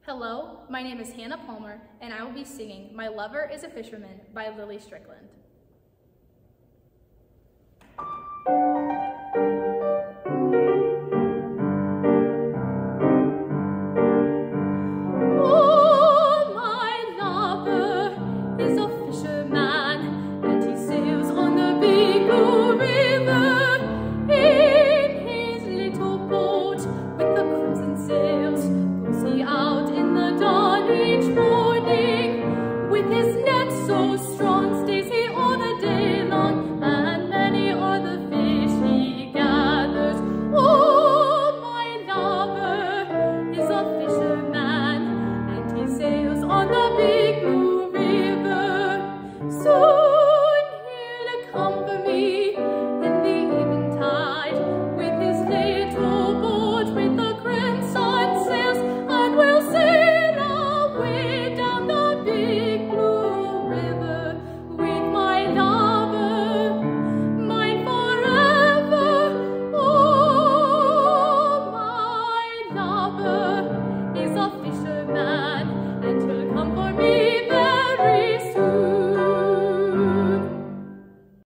Hello, my name is Hannah Palmer, and I will be singing My Lover is a Fisherman by Strickland.